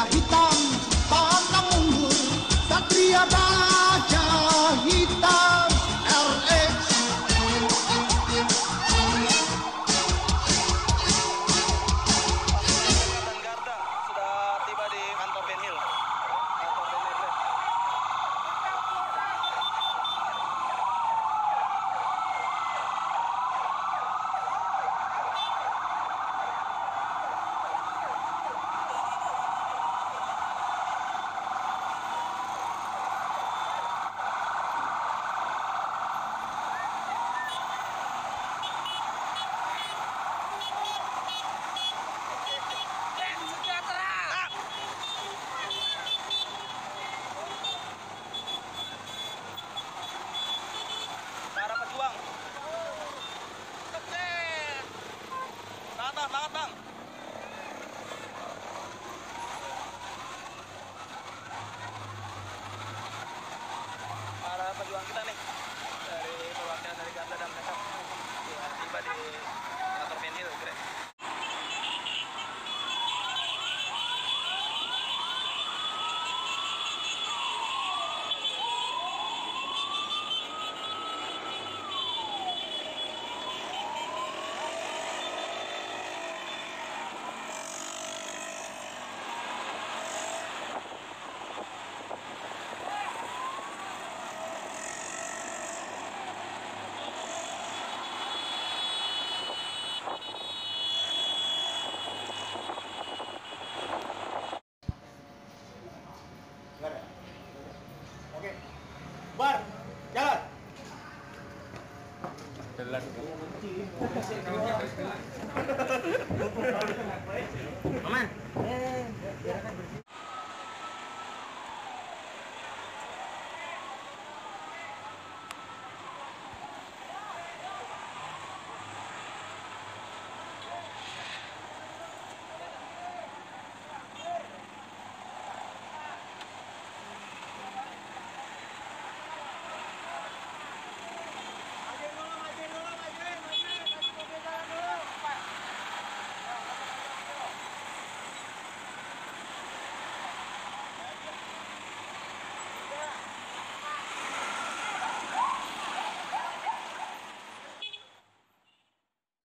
hitam pantang mundur, Satria Baja Hitam RX. Dan Garda sudah tiba di kantor Ben Hill. Kantor Ben Hill. Para pejuang. Semangat bang. Para pejuang kita nih dari perwakilan dari Garda dan Tekap tiba di kantor Ben Hill, Greg. Oke, bar, jalan. Aman.